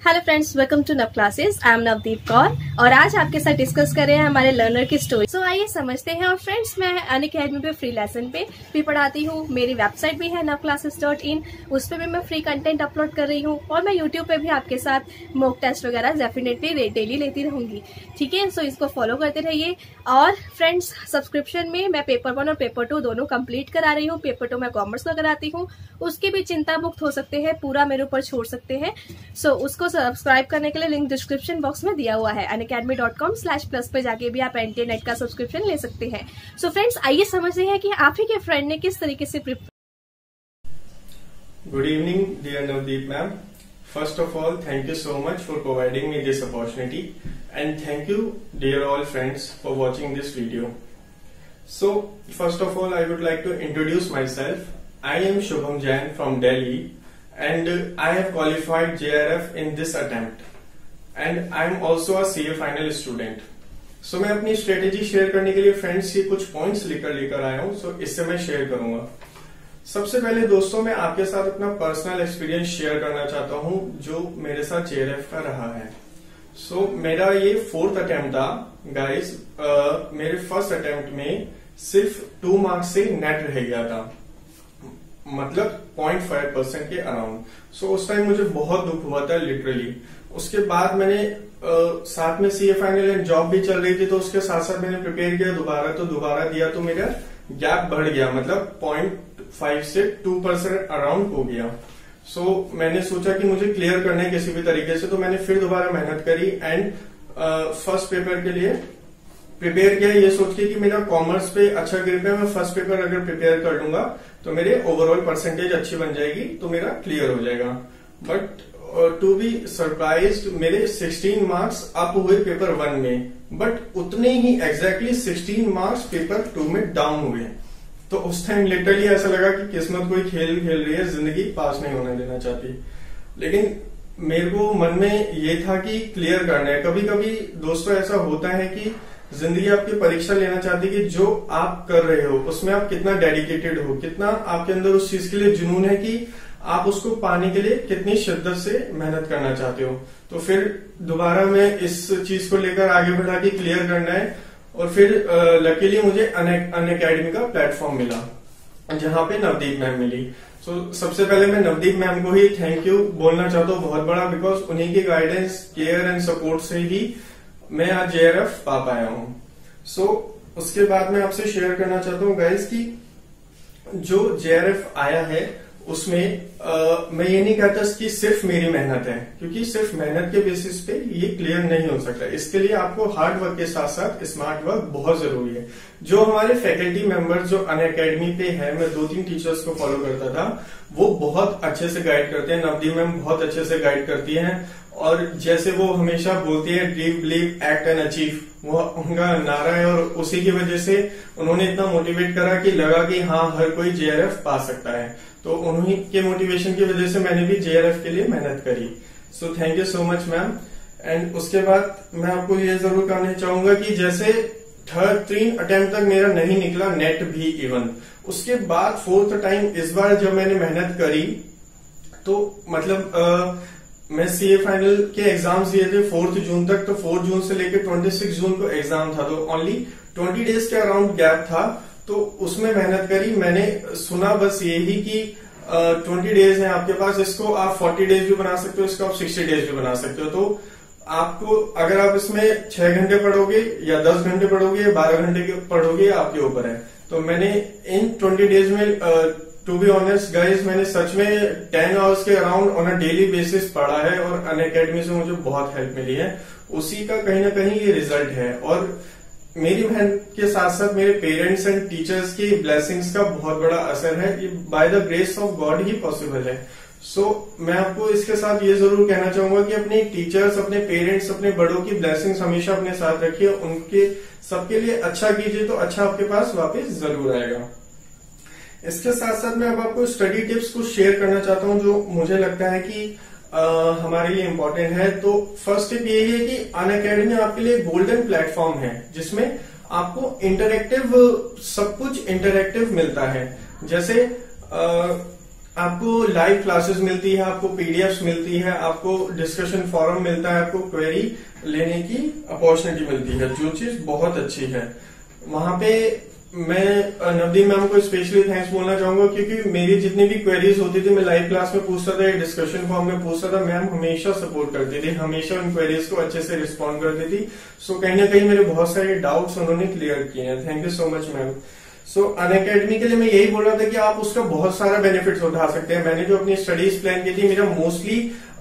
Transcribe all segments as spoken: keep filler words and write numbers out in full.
Hello friends, welcome to Nav classes. I am Navdeep Kaur और आज आपके साथ डिस्कस कर रहे हैं हमारे लर्नर की स्टोरी। सो so, आइए समझते हैं। और फ्रेंड्स, मैं अनअकैडमी पे फ्री लेसन पे भी पढ़ाती हूँ। मेरी वेबसाइट भी है नव क्लासेस डॉट इन, उस पर भी मैं फ्री कंटेंट अपलोड कर रही हूँ और मैं यूट्यूब पे भी आपके साथ मॉक टेस्ट वगैरह डेफिनेटली डेली लेती रहूंगी। ठीक है, सो so, इसको फॉलो करते रहिए। और फ्रेंड्स, सब्सक्रिप्शन में मैं पेपर वन और पेपर टू दोनों कंप्लीट करा रही हूँ। पेपर टू मैं कॉमर्स का कराती हूँ, उसकी भी चिंता मुक्त हो सकते हैं, पूरा मेरे ऊपर छोड़ सकते हैं। सो so, उसको सब्सक्राइब करने के लिए लिंक डिस्क्रिप्शन बॉक्स में दिया हुआ है। Unacademy dot com slash plus पे जाके भी आप एनटीए का सब्सक्रिप्शन ले सकते हैं। सो so, फ्रेंड्स, आइए समझते हैं कि आप ही के फ्रेंड ने किस तरीके से prepare. Good evening, dear Navdeep ma'am. First of all, thank you so much for providing me this opportunity, and thank you, dear all friends, for watching this video. So, first of all, I would like to introduce myself. I am Shubham Jain from Delhi, and I have qualified J R F in this attempt, and I am also a C A final student. So, मैं अपनी strategy share करने के लिए friends की कुछ points लेकर लेकर आया हूँ। सो so, इससे मैं शेयर करूंगा। सबसे पहले दोस्तों, मैं आपके साथ अपना पर्सनल एक्सपीरियंस शेयर करना चाहता हूं जो मेरे साथ जे आर एफ का रहा है। सो so, मेरा ये फोर्थ अटेम्प्ट था गाइस। मेरे फर्स्ट अटेम्प्ट में सिर्फ टू मार्क्स से नेट रह गया था, मतलब पॉइंट फाइव परसेंट के अराउंड। सो उस टाइम मुझे बहुत दुख हुआ था लिटरली। उसके बाद मैंने uh, साथ में C A final and job भी चल रही थी, तो उसके साथ साथ मैंने प्रिपेयर किया दोबारा, तो दोबारा दिया तो मेरा गैप बढ़ गया, मतलब पॉइंट फाइव से टू परसेंट अराउंड हो गया। सो so, मैंने सोचा कि मुझे क्लियर करना है किसी भी तरीके से, तो मैंने फिर दोबारा मेहनत करी एंड फर्स्ट पेपर के लिए प्रिपेयर किया, ये सोच के कि मेरा कॉमर्स पे अच्छा ग्रिप है, मैं फर्स्ट पेपर अगर प्रिपेयर कर लूंगा तो मेरे ओवरऑल परसेंटेज अच्छी बन जाएगी, तो मेरा क्लियर हो जाएगा। बट टू बी सरप्राइज्ड, मेरे सिक्सटीन मार्क्स अप हुए पेपर वन में, बट उतने ही exactly sixteen marks paper two में डाउन हुए। तो उस टाइम लिटरली ऐसा लगा कि किस्मत कोई खेल खेल रही है, जिंदगी पास नहीं होने देना चाहती। लेकिन मेरे को मन में ये था कि क्लियर करना है। कभी कभी दोस्तों ऐसा होता है कि जिंदगी आपकी परीक्षा लेना चाहती है कि जो आप कर रहे हो उसमें आप कितना डेडिकेटेड हो, कितना आपके अंदर उस चीज के लिए जुनून है कि आप उसको पाने के लिए कितनी शिद्दत से मेहनत करना चाहते हो। तो फिर दोबारा मैं इस चीज को लेकर आगे बढ़ा के क्लियर करना है, और फिर लकीली मुझे अनअकैडमी का प्लेटफॉर्म मिला जहां पे नवदीप मैम मिली। सो so, सबसे पहले मैं नवदीप मैम को ही थैंक यू बोलना चाहता हूँ बहुत बड़ा, बिकॉज उन्हीं की गाइडेंस, केयर एंड सपोर्ट से ही मैं आज जे आर एफ पा पाया हूँ। सो so, उसके बाद मैं आपसे शेयर करना चाहता हूँ गाइस कि जो जे आर एफ आया है उसमें आ, मैं ये नहीं कहता कि सिर्फ मेरी मेहनत है, क्योंकि सिर्फ मेहनत के बेसिस पे ये क्लियर नहीं हो सकता। इसके लिए आपको हार्ड वर्क के साथ साथ स्मार्ट वर्क बहुत जरूरी है। जो हमारे फैकल्टी मेंबर्स जो अनअकैडमी पे है, मैं दो तीन टीचर्स को फॉलो करता था, वो बहुत अच्छे से गाइड करते हैं। नवदीप मैम बहुत अच्छे से गाइड करती हैं, और जैसे वो हमेशा बोलती है dream, believe, act and achieve, वो उनका नारा है, और उसी की वजह से उन्होंने इतना मोटिवेट करा कि लगा कि हाँ हर कोई जे आर एफ पा सकता है। तो उन्हीं के मोटिवेशन की वजह से मैंने भी जे आर एफ के लिए मेहनत करी। So thank you so much ma'am. And उसके बाद मैं आपको ये जरूर कहना चाहूंगा कि जैसे थर्ड तीन अटेम्प्ट तक मेरा नहीं निकला, नेट भी इवन, उसके बाद फोर्थ टाइम इस बार जब मैंने मेहनत करी तो मतलब आ, मैं सी ए फाइनल के एग्जाम्स दिए थे फोर्थ जून तक, तो फोर्थ जून से लेकर ट्वेंटी सिक्स जून को एग्जाम था, तो ओनली ट्वेंटी डेज के अराउंड गैप था। तो उसमें मेहनत करी। मैंने सुना बस यही कि ट्वेंटी डेज है आपके पास, इसको आप फोर्टी डेज भी बना सकते हो, इसको आप सिक्सटी डेज भी बना सकते हो। तो आपको अगर आप इसमें छह घंटे पढ़ोगे या दस घंटे पढ़ोगे या बारह घंटे पढ़ोगे, आपके ऊपर है। तो मैंने इन ट्वेंटी डेज में टू बी ऑनेस्ट गाइज, मैंने सच में टेन आवर्स के around on a daily basis पढ़ा है, और अनअकैडमी से मुझे बहुत हेल्प मिली है। उसी का कहीं ना कहीं ये रिजल्ट है, और मेरी मेहनत के साथ साथ मेरे पेरेंट्स एंड टीचर्स की ब्लेसिंग्स का बहुत बड़ा असर है। ये by the grace of God ही पॉसिबल है। सो so, मैं आपको इसके साथ ये जरूर कहना चाहूंगा कि अपने टीचर्स, अपने पेरेंट्स, अपने बड़ों की ब्लेसिंग्स हमेशा अपने साथ रखिए, उनके सबके लिए अच्छा कीजिए, तो अच्छा आपके पास वापस जरूर आएगा। इसके साथ साथ मैं अब आपको स्टडी टिप्स को शेयर करना चाहता हूँ जो मुझे लगता है कि Uh, हमारे लिए इम्पोर्टेंट है। तो फर्स्ट टिप यही है कि अनअकैडमी आपके लिए गोल्डन प्लेटफॉर्म है, जिसमें आपको इंटरेक्टिव, सब कुछ इंटरेक्टिव मिलता है। जैसे uh, आपको लाइव क्लासेस मिलती है, आपको पीडीएफ्स मिलती है, आपको डिस्कशन फोरम मिलता है, आपको क्वेरी लेने की अपॉर्चुनिटी मिलती है, जो चीज बहुत अच्छी है। वहां पे मैं नवदीप मैम को स्पेशली थैंक्स बोलना चाहूंगा, क्योंकि मेरी जितनी भी क्वेरीज होती थी मैं लाइव क्लास में पूछता था, डिस्कशन फॉर्म में पूछता था, मैम हमेशा सपोर्ट करती थी, हमेशा उन क्वेरीज को अच्छे से रिस्पॉन्ड करती थी। सो कहीं ना कहीं मेरे बहुत सारे डाउट्स उन्होंने क्लियर किए हैं। Thank you so much ma'am. So Unacademy के लिए मैं यही बोल रहा था कि आप उसका बहुत सारा बेनिफिट्स उठा सकते हैं। मैंने जो अपनी स्टडीज प्लान की थी, मेरा मोस्टली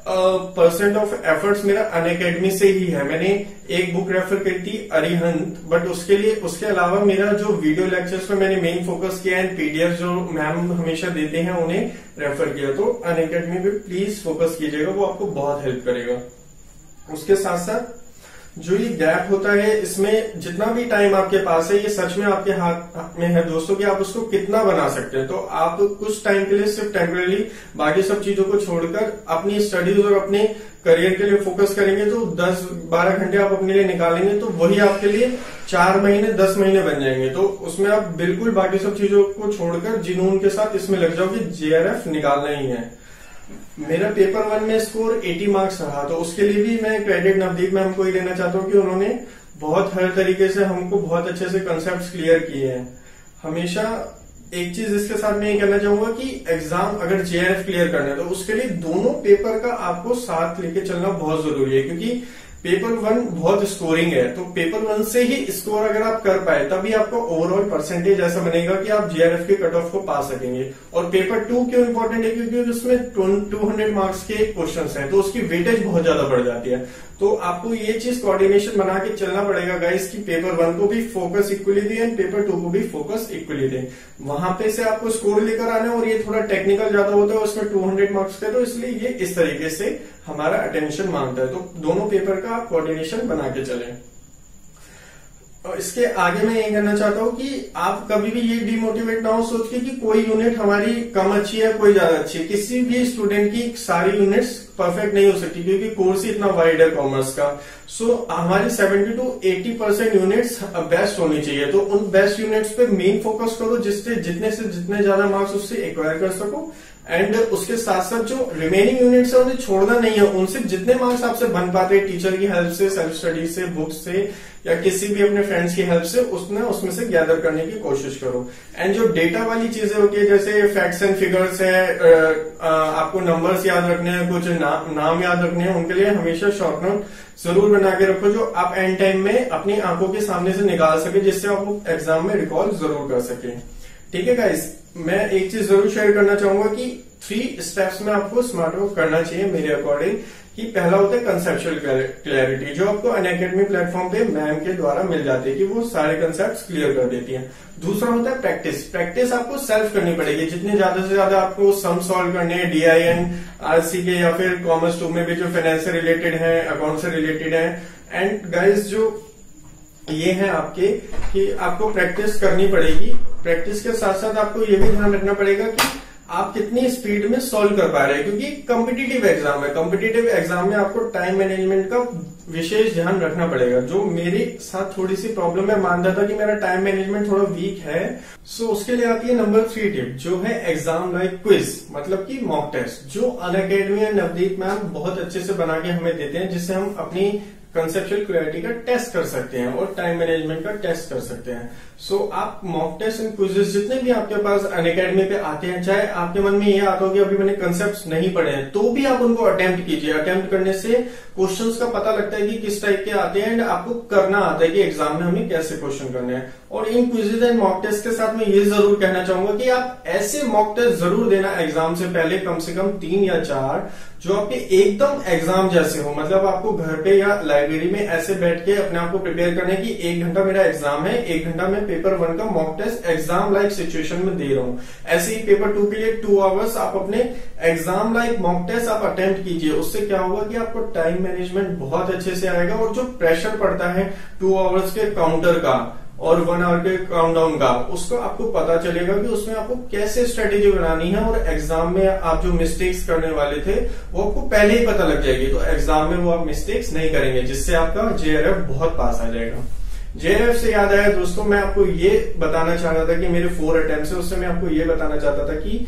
परसेंट ऑफ एफर्ट्स मेरा अनअकैडमी से ही है। मैंने एक बुक रेफर की थी अरिहंत, बट उसके लिए उसके अलावा मेरा जो वीडियो लेक्चर्स में मैंने मेन फोकस किया है, पीडीएफ जो मैम हमेशा देते हैं उन्हें रेफर किया। तो अनअकैडमी पे प्लीज फोकस कीजिएगा, वो आपको बहुत हेल्प करेगा। उसके साथ साथ जो ये गैप होता है, इसमें जितना भी टाइम आपके पास है, ये सच में आपके हाथ में है दोस्तों कि आप उसको कितना बना सकते हैं। तो आप कुछ टाइम के लिए सिर्फ टेम्पररी बाकी सब चीजों को छोड़कर अपनी स्टडीज और अपने करियर के लिए फोकस करेंगे, तो दस बारह घंटे आप अपने लिए निकालेंगे, तो वही आपके लिए चार महीने दस महीने बन जाएंगे। तो उसमें आप बिल्कुल बाकी सब चीजों को छोड़कर जुनून के साथ इसमें लग जाओ कि जेआरएफ निकालना ही है। मेरा पेपर वन में स्कोर अस्सी मार्क्स रहा, तो उसके लिए भी मैं क्रेडिट नवदीप मैम को ही देना चाहता हूँ कि उन्होंने बहुत हर तरीके से हमको बहुत अच्छे से कंसेप्ट्स क्लियर किए हैं। हमेशा एक चीज इसके साथ मैं ये कहना चाहूंगा कि एग्जाम अगर जेआरएफ क्लियर करना है तो उसके लिए दोनों पेपर का आपको साथ लेके चलना बहुत जरूरी है, क्योंकि पेपर वन बहुत स्कोरिंग है। तो पेपर वन से ही स्कोर अगर आप कर पाए तभी आपका ओवरऑल परसेंटेज ऐसा बनेगा कि आप जेआरएफ के कट ऑफ को पा सकेंगे। और पेपर टू क्यों इंपॉर्टेंट है, क्योंकि उसमें टू हंड्रेड मार्क्स के क्वेश्चंस हैं, तो उसकी वेटेज बहुत ज्यादा बढ़ जाती है। तो आपको ये चीज कोऑर्डिनेशन बना के चलना पड़ेगा गाइस कि पेपर वन को भी फोकस इक्वली दें एंड पेपर टू को भी फोकस इक्वली दें। वहां पे से आपको स्कोर लेकर आना है, और ये थोड़ा टेक्निकल ज्यादा होता है, उसमें टू हंड्रेड मार्क्स का, तो इसलिए ये इस तरीके से हमारा अटेंशन मांगता है। तो दोनों पेपर का आप कोऑर्डिनेशन बना के चलें। और इसके आगे मैं ये कहना चाहता हूँ कि आप कभी भी ये डिमोटिवेट ना हो सोच के कि कोई यूनिट हमारी कम अच्छी है, कोई ज्यादा अच्छी है। किसी भी स्टूडेंट की सारी यूनिट्स परफेक्ट नहीं हो सकती, क्योंकि कोर्स ही इतना वाइड है कॉमर्स का। सो so, हमारी seventy to eighty percent units best होनी चाहिए। तो उन बेस्ट यूनिट्स पे मेन फोकस करो, जिससे जितने से जितने ज्यादा मार्क्स उससे एक्वायर कर सको। एंड उसके साथ साथ जो रिमेनिंग यूनिट्स है उन्हें छोड़ना नहीं है। उनसे जितने मार्क्स आपसे बन पाते हैं, टीचर की हेल्प से, सेल्फ स्टडी से, बुक से, या किसी भी अपने फ्रेंड्स की हेल्प से, उसने उसमें से गैदर करने की कोशिश करो। एंड जो डेटा वाली चीजें होती है, जैसे फैक्ट्स एंड फिगर्स है, आपको नंबर्स याद रखने हैं, कुछ ना, नाम याद रखने हैं, उनके लिए हमेशा शॉर्ट नोट जरूर बना के रखो, जो आप एंड टाइम में अपनी आंखों के सामने से निकाल सके, जिससे आप एग्जाम में रिकॉल जरूर कर सके। ठीक है गाइस, मैं एक चीज जरूर शेयर करना चाहूंगा कि थ्री स्टेप्स में आपको स्मार्ट वर्क करना चाहिए मेरे अकॉर्डिंग। कि पहला होता है कंसेप्चुअल क्लैरिटी, जो आपको अनअकैडमी प्लेटफॉर्म पे मैम के द्वारा मिल जाती है कि वो सारे कंसेप्ट्स क्लियर कर देती है। दूसरा होता है प्रैक्टिस। प्रैक्टिस आपको सेल्फ करनी पड़ेगी। जितने ज्यादा से ज्यादा आपको सम सॉल्व करने हैं, डीआईएन, आरसी के, या फिर कॉमर्स टू में भी जो फाइनेंस से रिलेटेड है, अकाउंट से रिलेटेड है। एंड गाइस जो ये है आपके कि आपको प्रैक्टिस करनी पड़ेगी। प्रैक्टिस के साथ साथ आपको ये भी ध्यान रखना पड़ेगा कि आप कितनी स्पीड में सॉल्व कर पा रहे हैं, क्योंकि कॉम्पिटिटिव एग्जाम है। कॉम्पिटिटिव एग्जाम में आपको टाइम मैनेजमेंट का विशेष ध्यान रखना पड़ेगा, जो मेरे साथ थोड़ी सी प्रॉब्लम है। मानता था कि मेरा टाइम मैनेजमेंट थोड़ा वीक है। सो उसके लिए आती है नंबर थ्री टिप, जो है एग्जाम लाइक क्विज, मतलब कि मॉक टेस्ट, जो अनअकैडमी एंड नवदीप मैम बहुत अच्छे से बना के हमें देते हैं, जिससे हम अपनी कंसेप्चुअल क्लैरिटी का टेस्ट कर सकते हैं और टाइम मैनेजमेंट का टेस्ट कर सकते हैं। सो so, आप मॉक टेस्ट एंड क्विजेस जितने भी आपके पास अनअकैडमी पे आते हैं, चाहे आपके मन में ये आता हो कि अभी मैंने कंसेप्ट्स नहीं पढ़े हैं, तो भी आप उनको अटेम्प्ट कीजिए। अटेम्प्ट करने से क्वेश्चंस का पता लगता है कि किस टाइप के आते हैं, एंड आपको करना आता है कि एग्जाम में हमें कैसे क्वेश्चन करने हैं। और इन क्विजेज एंड मॉक टेस्ट के साथ मैं ये जरूर कहना चाहूंगा कि आप ऐसे मॉक टेस्ट जरूर देना एग्जाम से पहले, कम से कम तीन या चार, जो आपके एकदम एग्जाम जैसे हो। मतलब आपको घर पे या लाइब्रेरी में ऐसे बैठ के अपने आप को प्रिपेयर करने की एक घंटा मेरा एग्जाम है, एक घंटा मैं पेपर वन का mock test exam like situation में दे रहा हूँ। ऐसे ही पेपर टू के लिए टू आवर्स आप अपने एग्जाम लाइक मॉक टेस्ट आप अटेम्प्ट कीजिए। उससे क्या होगा कि आपको टाइम मैनेजमेंट बहुत अच्छे से आएगा, और जो प्रेशर पड़ता है टू आवर्स के काउंटर का और वन आवर के काउंटडाउन का, उसको आपको पता चलेगा कि उसमें आपको कैसे स्ट्रेटेजी बनानी है। और एग्जाम में आप जो मिस्टेक्स करने वाले थे वो आपको पहले ही पता लग जाएगी, तो एग्जाम में वो आप मिस्टेक्स नहीं करेंगे, जिससे आपका जेआरएफ बहुत पास आ जाएगा। जेआरएफ से याद आया दोस्तों, मैं आपको ये बताना चाह रहा था कि मेरे फोर अटेम्प्ट्स है, उससे मैं आपको ये बताना चाहता था कि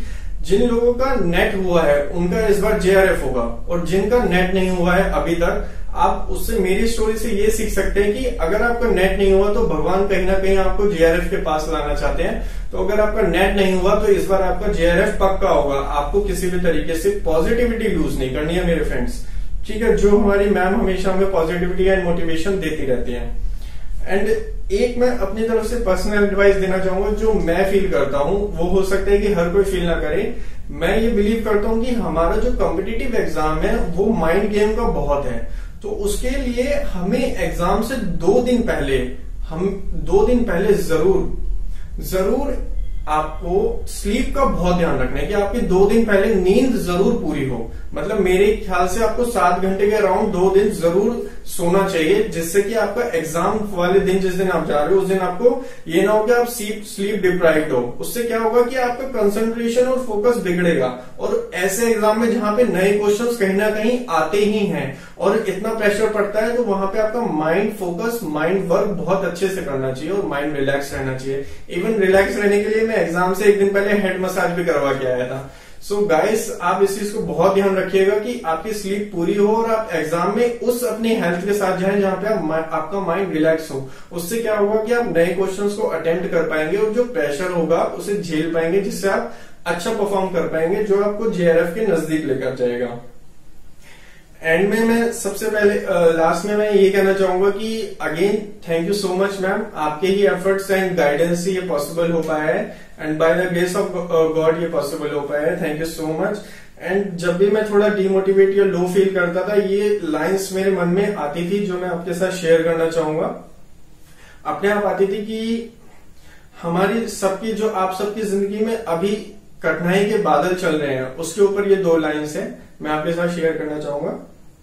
जिन लोगों का नेट हुआ है उनका इस बार जेआरएफ होगा, और जिनका नेट नहीं हुआ है अभी तक, आप उससे मेरी स्टोरी से ये सीख सकते हैं कि अगर आपका नेट नहीं हुआ तो भगवान कहीं ना कहीं आपको जेआरएफ के पास लाना चाहते हैं। तो अगर आपका नेट नहीं हुआ तो इस बार आपका जेआरएफ पक्का होगा। आपको किसी भी तरीके से पॉजिटिविटी लूज नहीं करनी है मेरे फ्रेंड्स, ठीक है। जो हमारी मैम हमेशा हमें पॉजिटिविटी एंड मोटिवेशन देती रहती है। एंड एक मैं अपनी तरफ से पर्सनल एडवाइस देना चाहूंगा, जो मैं फील करता हूं, वो हो सकता है कि हर कोई फील ना करे। मैं ये बिलीव करता हूं कि हमारा जो कॉम्पिटिटिव एग्जाम है वो माइंड गेम का बहुत है। तो उसके लिए हमें एग्जाम से दो दिन पहले हम दो दिन पहले जरूर जरूर आपको स्लीप का बहुत ध्यान रखना है कि आपकी दो दिन पहले नींद जरूर पूरी हो। मतलब मेरे ख्याल से आपको सात घंटे के अराउंड दो दिन जरूर सोना चाहिए, जिससे कि आपका एग्जाम वाले दिन जिस दिन आप जा रहे हो उस दिन आपको ये ना हो कि आप स्लीप स्लीप डिप्राइव्ड हो। उससे क्या होगा कि आपका कंसंट्रेशन और फोकस बिगड़ेगा। और ऐसे एग्जाम में जहां पे नए क्वेश्चंस कहीं ना कहीं आते ही हैं और इतना प्रेशर पड़ता है, तो वहां पे आपका माइंड फोकस, माइंड वर्क बहुत अच्छे से करना चाहिए और माइंड रिलैक्स रहना चाहिए। इवन रिलैक्स रहने के लिए मैं एग्जाम से एक दिन पहले हेड मसाज भी करवा के आया था। सो so गाइस, आप इस चीज को बहुत ध्यान रखिएगा कि आपकी स्लीप पूरी हो और आप एग्जाम में उस अपनी हेल्थ के साथ जाएं जहां पे आप, आपका माइंड रिलैक्स हो। उससे क्या होगा कि आप नए क्वेश्चंस को अटेम्प्ट कर पाएंगे और जो प्रेशर होगा उसे झेल पाएंगे, जिससे आप अच्छा परफॉर्म कर पाएंगे, जो आपको जेआरएफ के नजदीक लेकर जाएगा। एंड में मैं सबसे पहले लास्ट में मैं ये कहना चाहूंगा कि again thank you so much ma'am, आपके ही एफर्ट्स एंड गाइडेंस से ये पॉसिबल हो पाया है, and by the grace of God ये पॉसिबल हो पाया है। Thank you so much. And जब भी मैं थोड़ा डिमोटिवेट या लो फील करता था, ये लाइंस मेरे मन में आती थी जो मैं आपके साथ शेयर करना चाहूंगा। अपने आप आती थी कि हमारी सबकी, जो आप सबकी जिंदगी में अभी कठिनाई के बादल चल रहे हैं, उसके ऊपर ये दो लाइंस है, मैं आपके साथ शेयर करना चाहूंगा।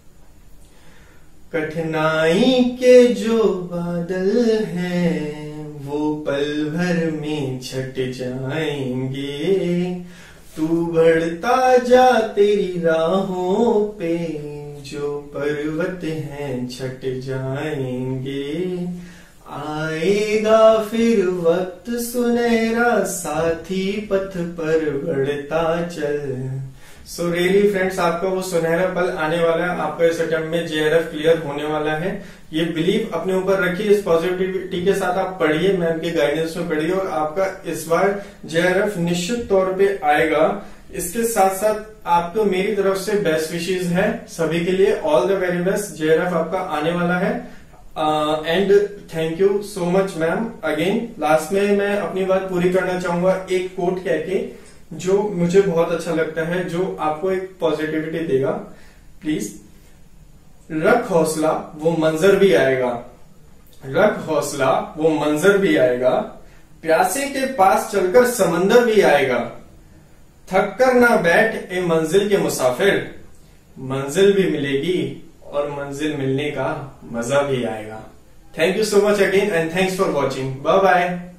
कठिनाई के जो बादल हैं वो पल भर में छट जाएंगे, तू बढ़ता जा तेरी राहों पे, जो पर्वत हैं छट जाएंगे, आएगा फिर वक्त सुनहरा साथी पथ पर बढ़ता चल। सो रियली फ्रेंड्स, आपका वो सुनहरा पल आने वाला है, आपका इस अटेम्प्ट में जेआरएफ क्लियर होने वाला है। ये बिलीव अपने ऊपर रखिए, इस पॉजिटिविटी के साथ आप पढ़िए, मैम के गाइडेंस में पढ़िए और आपका इस बार जेआरएफ निश्चित तौर पे आएगा। इसके साथ साथ आपको मेरी तरफ से बेस्ट विशेष है सभी के लिए, all the very best. JRF आपका आने वाला है and thank you so much ma'am. Again last में मैं अपनी बात पूरी करना चाहूंगा एक कोट कह के, जो मुझे बहुत अच्छा लगता है, जो आपको एक पॉजिटिविटी देगा। प्लीज, रख हौसला वो मंजर भी आएगा, रख हौसला वो मंजर भी आएगा, प्यासे के पास चलकर समंदर भी आएगा, थक कर ना बैठ ए मंजिल के मुसाफिर, मंजिल भी मिलेगी और मंजिल मिलने का मजा भी आएगा। Thank you so much again and thanks for watching. Bye bye.